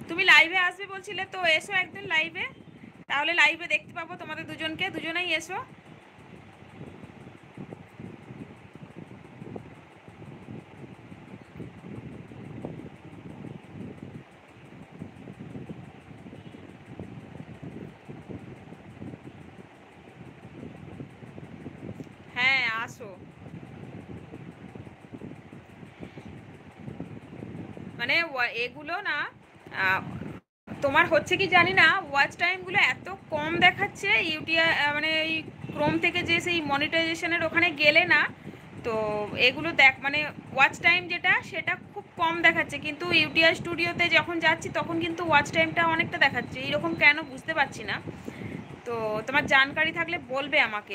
তুমি লাইভে আসবে বলছিলে তো, এসো একদিন লাইভে, তাহলে লাইভে দেখতে পাবো তোমাদের দুজনকে, দুজনেই এসো। হ্যাঁ আসো। মানে এগুলো না, তোমার হচ্ছে কি জানি না, ওয়াচ টাইমগুলো এত কম দেখাচ্ছে ইউটিআই, মানে এই ক্রোম থেকে যে সেই মনিটাইজেশনের ওখানে গেলে না, তো এগুলো দেখ মানে ওয়াচ টাইম যেটা সেটা খুব কম দেখাচ্ছে, কিন্তু ইউটিআই স্টুডিওতে যখন যাচ্ছি তখন কিন্তু ওয়াচ টাইমটা অনেকটা দেখাচ্ছে। এইরকম কেন বুঝতে পারছি না, তো তোমার জানকারি থাকলে বলবে আমাকে।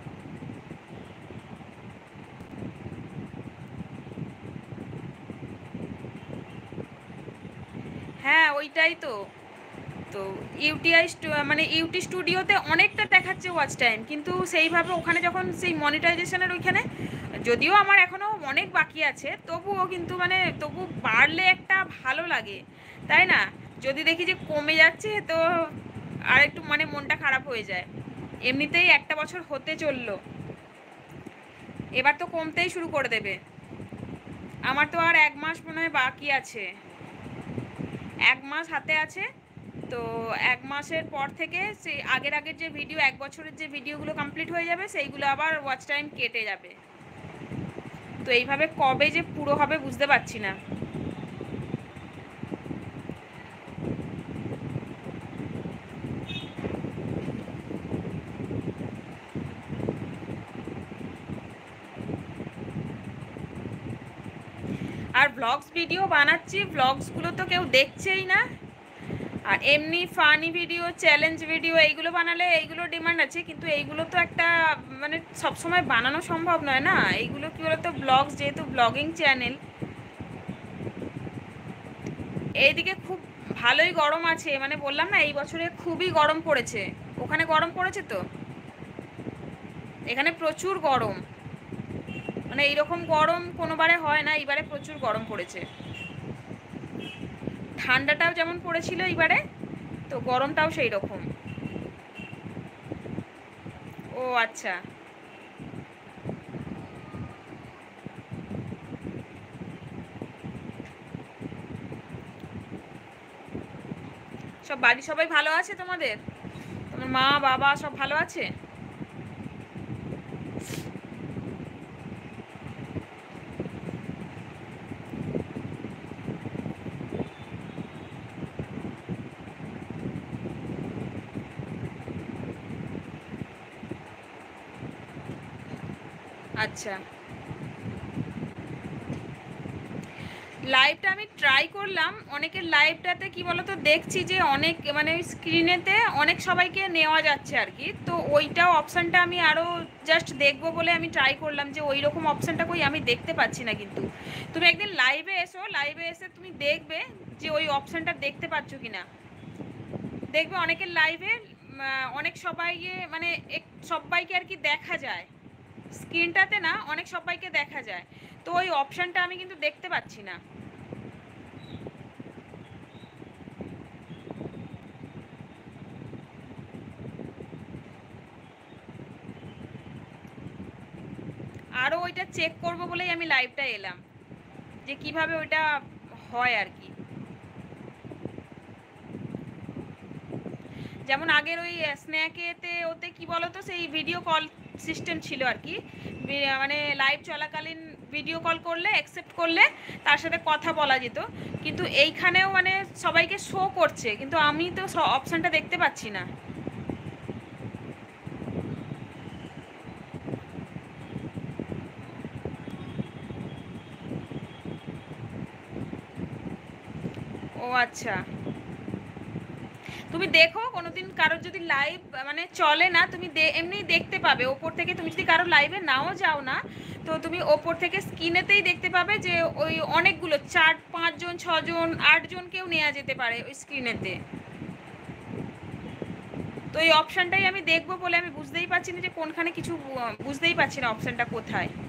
হ্যাঁ ওইটাই তো। তো ইউটিআই মানে ইউটি স্টুডিওতে অনেকটা দেখাচ্ছে ওয়াচ টাইম, কিন্তু সেইভাবে ওখানে যখন সেই মনিটাইজেশনের ওইখানে, যদিও আমার এখনও অনেক বাকি আছে, তবুও কিন্তু মানে তবু বাড়লে একটা ভালো লাগে, তাই না? যদি দেখি যে কমে যাচ্ছে তো আর একটু মানে মনটা খারাপ হয়ে যায়। এমনিতেই একটা বছর হতে চললো, এবার তো কমতেই শুরু করে দেবে। আমার তো আর 1 মাস মনে হয় বাকি আছে, 1 মাস হাতে আছে। তো 1 মাসের পর থেকে সেই আগের আগের যে ভিডিও, 1 বছরের যে ভিডিওগুলো কমপ্লিট হয়ে যাবে, সেইগুলো আবার ওয়াচ টাইম কেটে যাবে। তো এইভাবে কবে যে পুরো হবে বুঝতে পারছি না। আর ব্লগস ভিডিও বানাচ্ছি, ব্লগসগুলো তো কেউ দেখছেই না। আর এমনি ফানি ভিডিও, চ্যালেঞ্জ ভিডিও এইগুলো বানালে এইগুলো ডিমান্ড আছে, কিন্তু এইগুলো তো একটা মানে সবসময় বানানো সম্ভব নয় না। এইগুলো কী বলতো, ব্লগস যেহেতু ব্লগিং চ্যানেল। এইদিকে খুব ভালোই গরম আছে, মানে বললাম না এই বছরে খুবই গরম পড়েছে। ওখানে গরম পড়েছে তো? এখানে প্রচুর গরম, মানে এইরকম গরম কোনোবারে হয় না, এইবারে প্রচুর গরম পড়েছে। ঠান্ডাটাও যেমন পড়েছিল এইবারে, তো গরমটাও সেই রকম। ও আচ্ছা। সব বাড়ি সবাই ভালো আছে তোমাদের? তোমার মা বাবা সব ভালো আছে? আচ্ছা, লাইভটা আমি ট্রাই করলাম, অনেকের লাইভটাতে কি বলতো দেখছি যে অনেক মানে স্ক্রিনেতে অনেক সবাইকে নেওয়া যাচ্ছে আর কি, তো ওইটাও অপশানটা আমি আরও জাস্ট দেখবো বলে আমি ট্রাই করলাম, যে ওই রকম অপশানটা কই আমি দেখতে পাচ্ছি না। কিন্তু তুমি একদিন লাইভে এসো, লাইভে এসে তুমি দেখবে যে ওই অপশানটা দেখতে পাচ্ছ কি না। দেখবে অনেকের লাইভে অনেক সবাইকে মানে সবাইকে আর কি দেখা যায়, স্ক্রিনটাতে না অনেক সবাইকে দেখা যায়, তো ওই অপশানটা আমি কিন্তু দেখতে পাচ্ছি না। আরও ওইটা চেক করব বলেই আমি লাইভটা এলাম, যে কিভাবে ওইটা হয় আর কি। যেমন আগের ওই স্ন্যাকেতে ওতে কি বলতো, সেই ভিডিও কল সিস্টেম ছিল আর কি, মানে লাইভ চলাকালীন ভিডিও কল করলে অ্যাকসেপ্ট করলে তার সাথে কথা বলা যেত, কিন্তু এইখানেও মানে সবাইকে শো করছে, কিন্তু আমি তো অপশানটা দেখতে পাচ্ছি না। ও আচ্ছা, তুমি দেখো কোনোদিন কারোর যদি লাইভ মানে চলে না, তুমি এমনিই দেখতে পাবে ওপর থেকে, তুমি যদি কারোর লাইভে নাও যাও না, তো তুমি ওপর থেকে স্ক্রিনেতেই দেখতে পাবে যে ওই অনেকগুলো 4-5 জন 6 জন 8 জন কেউ নেওয়া যেতে পারে ওই স্ক্রিনেতে। তো এই অপশানটাই আমি দেখবো বলে আমি বুঝতেই পারছি না যে কোনখানে কিছু, বুঝতেই পারছি না অপশানটা কোথায়।